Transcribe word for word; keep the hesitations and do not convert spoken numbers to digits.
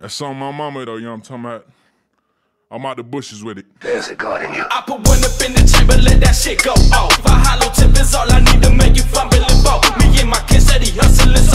That's on my mama though, you know what I'm talking about? I'm out the bushes with it. There's a God in you. I put one up in the chamber, let that shit go off. A hollow tip is all I need to make you fumble and fall. Me and my kids steady hustling.